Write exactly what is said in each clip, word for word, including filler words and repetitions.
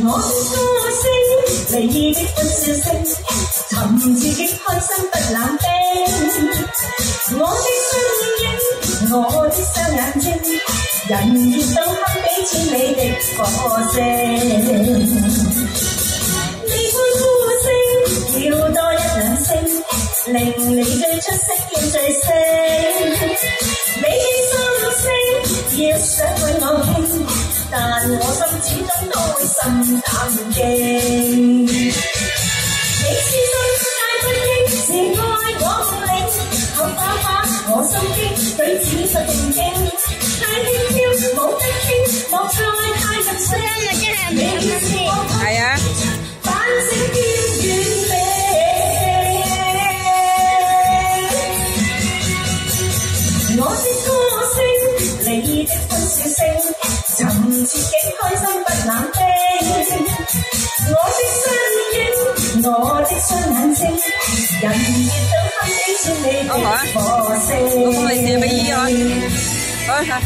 我的歌聲，離異的歡笑聲，尋自己開心不冷冰。我的身影，我的雙眼睛，人熱到堪比千里的火星。你歡呼聲，要多一兩聲，令你最出色見最星。你的心聲，要想與我傾，但我心始終都會心淡靜。你痴心太不羈，是愛我唔領，口花花我心驚，舉止不正經，太輕佻冇得傾，莫再太任性。你要是我係啊，反省偏遠地。我的歌聲，離異的歡笑聲，尋自己開心不冷冰。我的身影，我的雙眼睛，人熱到堪比千里的火星。我幫你借俾姨啊！好啊！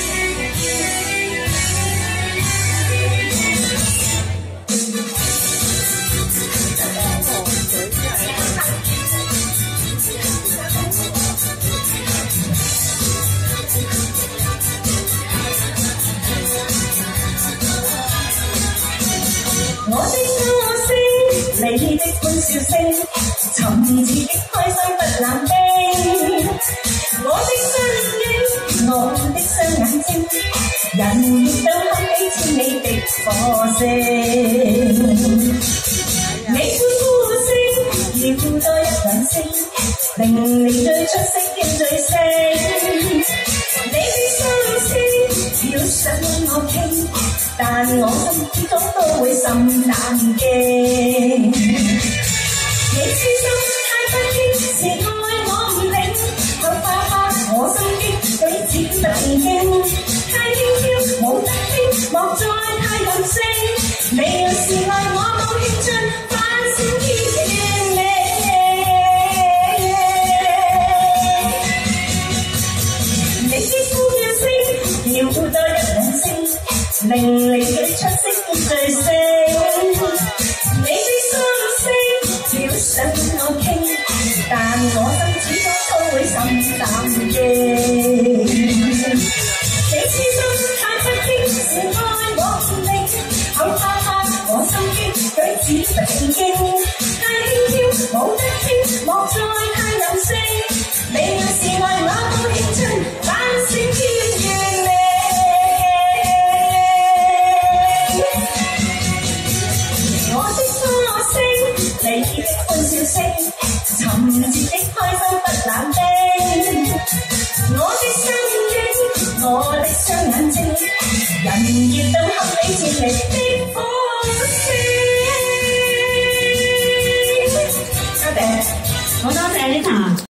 我的歌聲，離異的歡笑聲，尋自己開心不冷冰。我的身影，我的雙眼睛，人熱到堪比千里的火星。你歡呼聲，要多一兩聲，令你最出色見最星。你的心聲，要想與我傾，但我心始終都會心淡靜。你痴心太不羈，是愛我唔領，口花花我心驚，舉止不正經，太輕佻冇得傾，莫再太任性。你若是愛我冇興趣，反省偏遠你。你的呼叫聲，要多一兩聲，令你最出色見最星。你的心聲，要想與我傾，但我心始終都會心淡靜。你痴心太不羈，是愛我唔領，口花花我心驚，舉止不正經，太輕佻冇得傾，莫再太任性。你若是愛我冇興趣，反省偏遠你。我的歌聲，離異的歡笑聲，尋自己開心不冷冰。我的身影，我的雙眼睛，人熱到堪比千里。